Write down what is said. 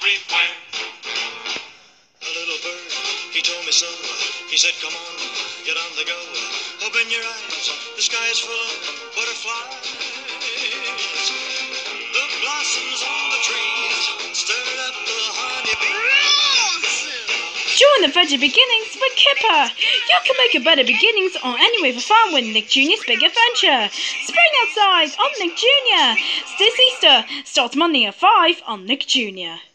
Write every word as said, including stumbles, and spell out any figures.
tree plant. A little bird, he told me so. He said, come on, get on the go. Open your eyes, the sky is full of butterflies. The blossoms on the trees stirred up the honeybees. Join the Better Beginnings with Kipper. You can make a better beginnings on any way for fun with Nick Junior's Big Adventure. Spring outside on Nick Junior This Easter starts Monday at five on Nick Junior